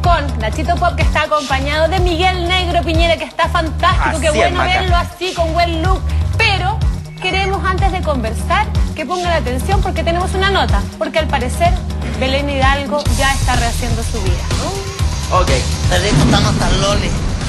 con Nachito Pop, que está acompañado de Miguel Negro Piñera, que está fantástico. Qué bueno verlo así, con buen look. Pero queremos, antes de conversar, que pongan atención porque tenemos una nota. Porque al parecer Belén Hidalgo ya está rehaciendo su vida, ¿no? Ok. Perrito, estamos tan loli.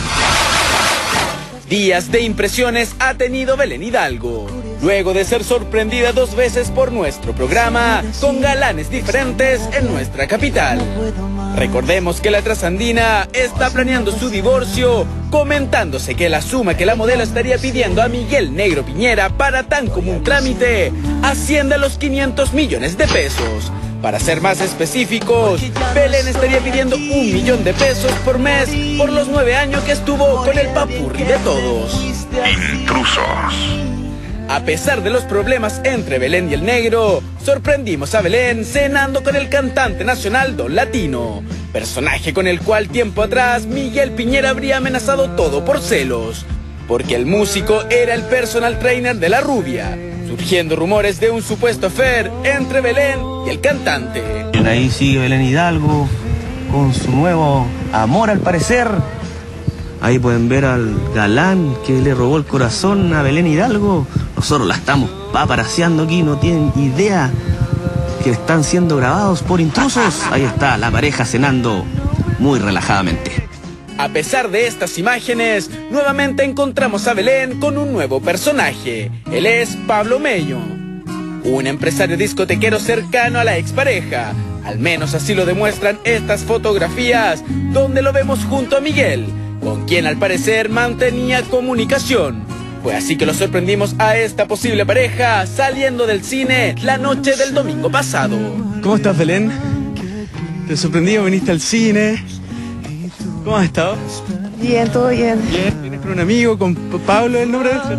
Días de impresiones ha tenido Belén Hidalgo, luego de ser sorprendida 2 veces por nuestro programa con galanes diferentes en nuestra capital. Recordemos que la trasandina está planeando su divorcio, comentándose que la suma que la modelo estaría pidiendo a Miguel Negro Piñera para tan común trámite asciende a los 500 millones de pesos. Para ser más específicos, Belén estaría pidiendo 1 millón de pesos por mes por los 9 años que estuvo con el papurri de todos. Intrusos. A pesar de los problemas entre Belén y el Negro, sorprendimos a Belén cenando con el cantante nacional Don Latino, personaje con el cual tiempo atrás Miguel Piñera habría amenazado todo por celos, porque el músico era el personal trainer de la rubia, surgiendo rumores de un supuesto affair entre Belén y el cantante. Ahí sigue Belén Hidalgo con su nuevo amor, al parecer. Ahí pueden ver al galán que le robó el corazón a Belén Hidalgo. Nosotros la estamos paparaseando aquí, no tienen idea que están siendo grabados por intrusos. Ahí está la pareja cenando muy relajadamente. A pesar de estas imágenes, nuevamente encontramos a Belén con un nuevo personaje. Él es Pablo Meño, un empresario discotequero cercano a la expareja. Al menos así lo demuestran estas fotografías, donde lo vemos junto a Miguel, con quien al parecer mantenía comunicación. Fue así que lo sorprendimos a esta posible pareja saliendo del cine la noche del domingo pasado. ¿Cómo estás, Belén? Te sorprendí, viniste al cine. ¿Cómo has estado? Bien, todo bien. Bien, vienes con un amigo, con Pablo, ¿el nombre de él?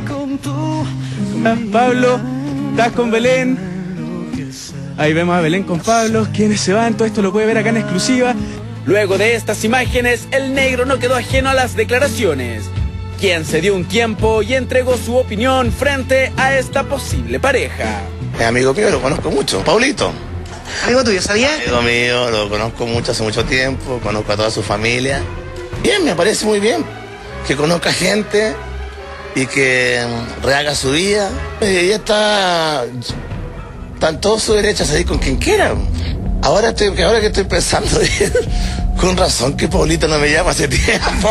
Pablo, estás con Belén. Ahí vemos a Belén con Pablo. ¿Quiénes se van? Todo esto lo puede ver acá en exclusiva. Luego de estas imágenes, el Negro no quedó ajeno a las declaraciones, quien se dio un tiempo y entregó su opinión frente a esta posible pareja. Es amigo mío, lo conozco mucho, Paulito. Amigo tuyo, ¿sabías? Amigo mío, lo conozco mucho, hace mucho tiempo, conozco a toda su familia. Bien, me parece muy bien que conozca gente y que rehaga su vida. Y ella está en todo su derecho a salir con quien quiera. Ahora que estoy pensando, con razón que Paulito no me llama hace tiempo.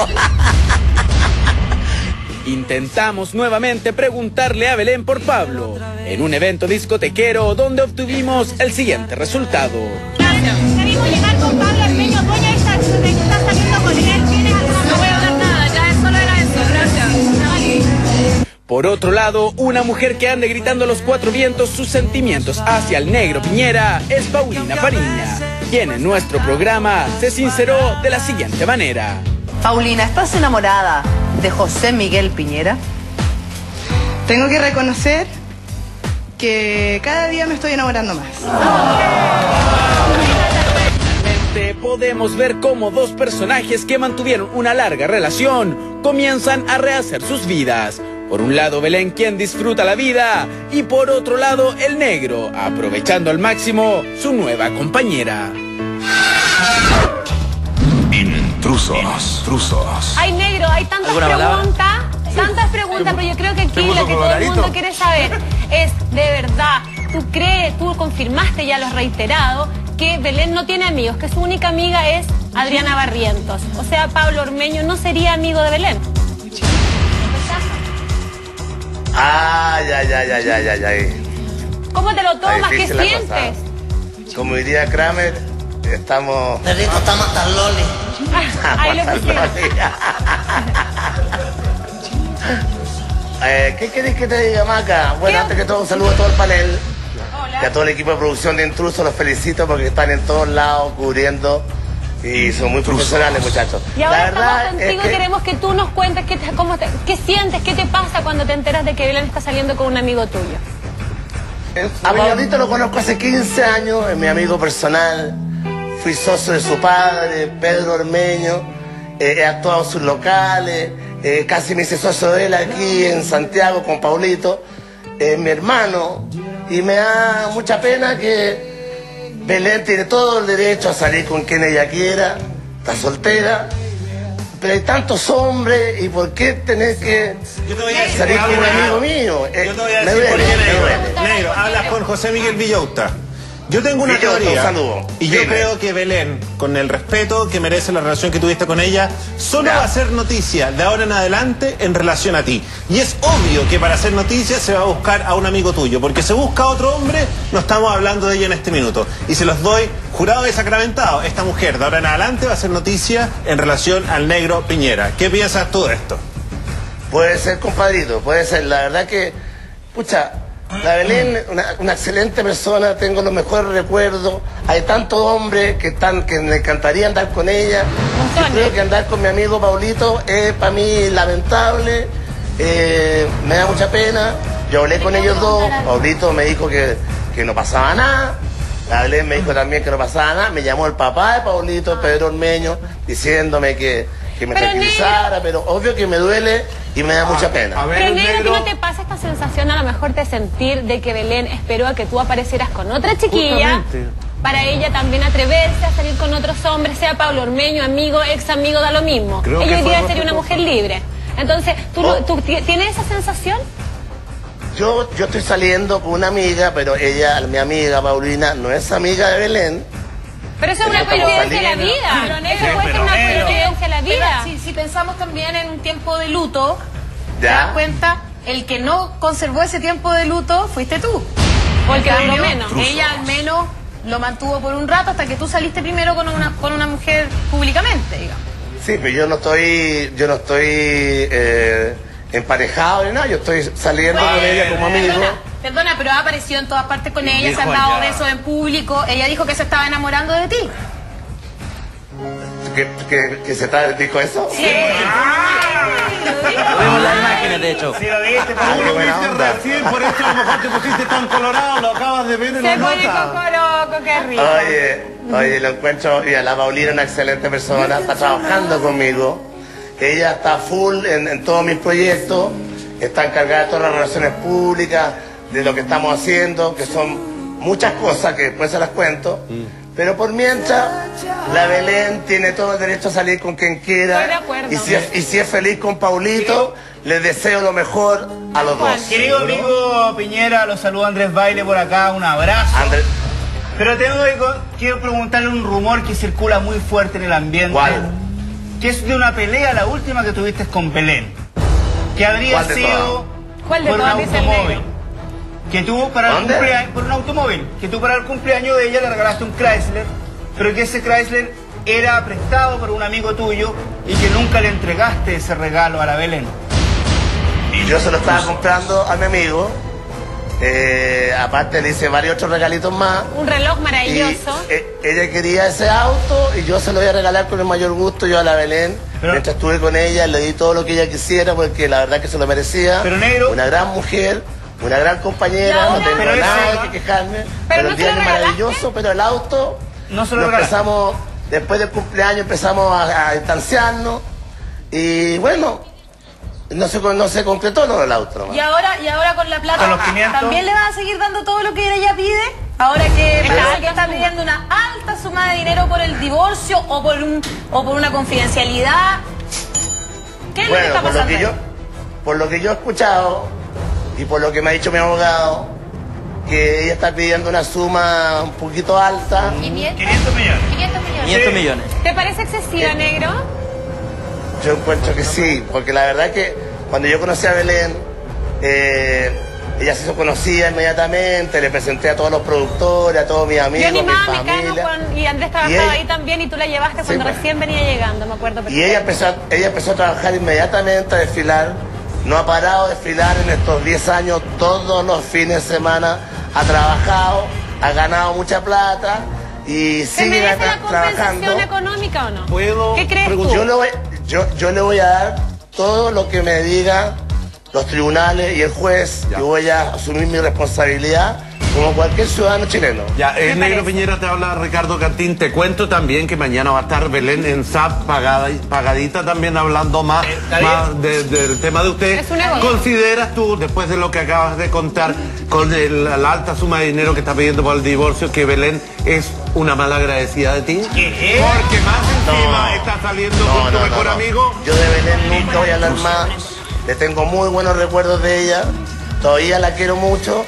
Intentamos nuevamente preguntarle a Belén por Pablo, en un evento discotequero donde obtuvimos el siguiente resultado. Gracias. Queremos llegar con Pablo Armeño. Voy a estar saliendo con él. No voy a hablar nada, ya solo era eso. Gracias. Por otro lado, una mujer que ande gritando a los 4 vientos sus sentimientos hacia el Negro Piñera es Paulina Fariña, quien en nuestro programa se sinceró de la siguiente manera. Paulina, ¿estás enamorada de José Miguel Piñera? Tengo que reconocer que cada día me estoy enamorando más. Podemos ver cómo 2 personajes que mantuvieron una larga relación comienzan a rehacer sus vidas. Por un lado Belén, quien disfruta la vida, y por otro lado el Negro, aprovechando al máximo su nueva compañera. Intrusos. Ay, Negro, hay tantas preguntas, pero yo creo que aquí lo que todo el mundo quiere saber es, de verdad, tú confirmaste, ya lo has reiterado, que Belén no tiene amigos, que su única amiga es Adriana Barrientos. O sea, Pablo Ormeño no sería amigo de Belén. Ah, ya. ¿Cómo te lo tomas? ¿Qué sientes? Como diría Kramer, estamos... Perrito, estamos tan loli. Ahí lo pusieron. ¿Qué querés que te diga, Maca? Bueno, antes que todo, un saludo a todo el panel. Hola. Y a todo el equipo de producción de Intrusos, los felicito porque están en todos lados cubriendo y son muy profesionales, muchachos. Y ahora estamos contigo, queremos que tú nos cuentes qué sientes, qué te pasa cuando te enteras de que Belén está saliendo con un amigo tuyo. A Pablito lo conozco hace 15 años, es mi amigo personal. Fui socio de su padre, Pedro Ormeño. He actuado en sus locales. Casi me hice socio de él aquí en Santiago con Paulito. Mi hermano. Y me da mucha pena que Belén tiene todo el derecho a salir con quien ella quiera. está soltera. Pero hay tantos hombres, ¿y por qué tenés que salir con un amigo mío? Yo te voy a decir por qué, Negro, hablas con José Miguel Villauta. Yo tengo una teoría, y yo creo que Belén, con el respeto que merece la relación que tuviste con ella, solo va a hacer noticia de ahora en adelante en relación a ti. Y es obvio que para hacer noticia se va a buscar a un amigo tuyo, porque se busca a otro hombre, no estamos hablando de ella en este minuto. Y se los doy jurado y sacramentado. Esta mujer de ahora en adelante va a hacer noticia en relación al Negro Piñera. ¿Qué piensas tú de esto? Puede ser, compadrito, puede ser. La verdad que, pucha, la Belén, una excelente persona, tengo los mejores recuerdos. Hay tantos hombres que me encantaría andar con ella. Yo creo que andar con mi amigo Paulito es para mí lamentable, me da mucha pena. Yo hablé con ellos dos, Paulito me dijo que no pasaba nada, la Belén me dijo también que no pasaba nada. Me llamó el papá de Paulito, Pedro Ormeño, diciéndome que me tranquilizara, pero obvio que me duele y me da mucha pena. Pero Negro, ¿no te pasa esta sensación a lo mejor de sentir de que Belén esperó a que tú aparecieras con otra chiquilla? Justamente. Para ella también atreverse a salir con otros hombres, sea Pablo Ormeño, amigo, ex amigo, da lo mismo. Ella hoy día sería una mujer libre. Entonces, ¿tú tienes esa sensación? Yo estoy saliendo con una amiga, pero ella, mi amiga Paulina, no es amiga de Belén. Pero eso es una coincidencia de la vida. Pero Negro, puede ser una coincidencia de la vida. Si pensamos también en un tiempo de luto, ¿ya? Te das cuenta, el que no conservó ese tiempo de luto fuiste tú. O el que duró menos. Ella al menos lo mantuvo por un rato hasta que tú saliste primero con una mujer públicamente, digamos. Sí, pero yo no estoy emparejado ni nada, yo estoy saliendo con ella como amigo. Perdona, pero ha aparecido en todas partes con ella, se han dado besos en público, ella dijo que se estaba enamorando de ti. ¿Que dijo eso? Sí. Lo vimos las imágenes, de hecho. Sí, lo viste, qué buena onda. recién, por eso a lo mejor te pusiste tan colorado, lo acabas de ver en la Se pone nota. cocoroco, qué rico. Oye, lo encuentro, y a la Paulina, una excelente persona, está trabajando conmigo. Ella está full en todos mis proyectos, está encargada de todas las relaciones públicas, de lo que estamos haciendo, que son muchas cosas que después se las cuento. Pero por mientras, la Belén tiene todo el derecho a salir con quien quiera. Estoy de acuerdo. Y si es feliz con Paulito, les deseo lo mejor a los dos. Querido amigo Piñera, lo saluda Andrés Baile por acá, un abrazo. Pero quiero preguntarle un rumor que circula muy fuerte en el ambiente. ¿Cuál? Que es de una pelea, la última que tuviste con Belén. Que habría sido ¿Cuál de por un todas, dice el automóvil. Negro? Que tú para el cumpleaños, por un automóvil, que tú para el cumpleaños de ella le regalaste un Chrysler, pero que ese Chrysler era prestado por un amigo tuyo y que nunca le entregaste ese regalo a la Belén. Y yo se lo estaba comprando a mi amigo. Aparte le hice varios otros regalitos más. Un reloj maravilloso. Ella quería ese auto y yo se lo voy a regalar con el mayor gusto yo a la Belén. Mientras estuve con ella, le di todo lo que ella quisiera porque la verdad que se lo merecía. Pero Negro, una gran mujer, una gran compañera, no tengo nada que quejarme. Pero el día es maravilloso, pero el auto no se lo regalaste. Después del cumpleaños empezamos a distanciarnos y bueno, no se concretó lo del auto. ¿Y ahora con la plata ¿Con los 500? también le vas a seguir dando todo lo que ella pide? Ahora que está pidiendo una alta suma de dinero por el divorcio o por una confidencialidad. ¿Qué es lo que está pasando? Por lo que yo he escuchado y por lo que me ha dicho mi abogado, que ella está pidiendo una suma un poquito alta. 500 millones. 500 millones. ¿Te parece excesiva, Negro? Yo encuentro que sí, porque la verdad que cuando yo conocí a Belén, ella se hizo conocida inmediatamente, le presenté a todos los productores, a todos mis amigos, Yo mi familia. y Andrés trabajaba ahí también y tú la llevaste cuando recién venía llegando, me acuerdo perfecto. Y ella empezó a trabajar inmediatamente, a desfilar. No ha parado de desfilar en estos 10 años, todos los fines de semana ha trabajado, ha ganado mucha plata y sigue merece la trabajando. compensación económica o no? ¿Qué crees tú? Yo le voy a dar todo lo que me digan los tribunales y el juez. Yo voy a asumir mi responsabilidad como cualquier ciudadano chileno. Ya, Negro Piñera, te habla Ricardo Cantín. Te cuento también que mañana va a estar Belén en SAP pagadita también hablando más del tema de usted. ¿Consideras tú, después de lo que acabas de contar, con la alta suma de dinero que está pidiendo por el divorcio, que Belén es una mala agradecida de ti? ¿Qué? Porque más encima está saliendo con tu mejor amigo. Yo de Belén nunca voy a hablar más. Le tengo muy buenos recuerdos de ella. Todavía la quiero mucho.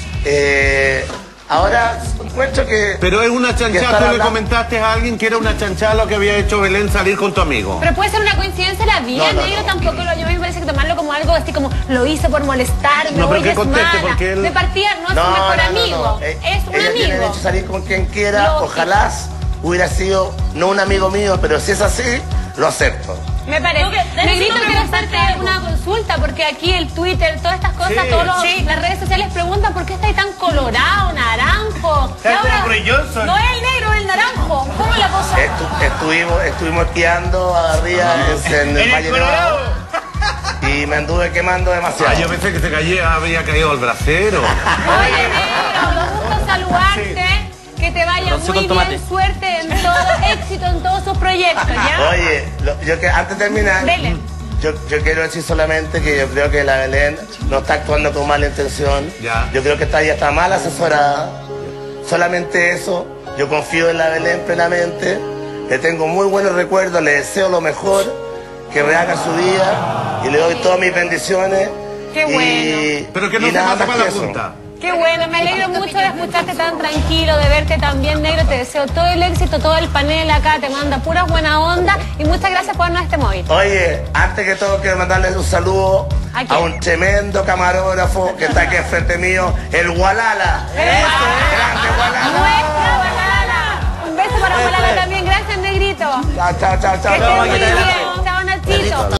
Ahora encuentro que... Pero es una chanchada, tú le comentaste a alguien que era una chanchada lo que había hecho Belén salir con tu amigo. Pero puede ser una coincidencia la vida, Negro, tampoco yo me parece que tomarlo como algo así como lo hice por molestarme, no, pero hoy es conteste, porque él... de partida no es un mejor amigo, es un ella amigo. Tiene derecho a salir con quien quiera, ojalá hubiera sido no un amigo mío, pero si es así, lo acepto. Me parece. Negrito, quiero hacerte una consulta, porque aquí el Twitter, todas estas cosas, las redes sociales preguntan por qué estáis tan colorado, naranjo. No es el negro, es el naranjo. ¿Cómo la cosa? Estuvimos esquiando arriba en el Valle Nevado y me anduve quemando demasiado. Yo pensé que había caído el brasero. Oye, Negro, nos gusta saludarte. Que te vaya muy bien, suerte en todo, éxito en todos sus proyectos, ¿ya? Oye, antes de terminar, yo quiero decir solamente que yo creo que la Belén no está actuando con mala intención. Yo creo que ella está mal asesorada. Solamente eso. Yo confío en la Belén plenamente. Le tengo muy buenos recuerdos, le deseo lo mejor, que rehaga su vida y le doy todas mis bendiciones. Qué bueno. Pero que no se pase para la punta. Qué bueno, me alegro mucho de escucharte tan tranquilo, de verte tan bien, Negro. Te deseo todo el éxito, todo el panel acá te manda pura buena onda y muchas gracias por darnos este móvil. Oye, antes que todo quiero mandarles un saludo a un tremendo camarógrafo que está aquí enfrente mío, el Gualala. Grande Gualala. Nuestra Gualala. Un beso para Gualala también, gracias, Negrito. Chao. Que estés muy bien. Chao, Nachito.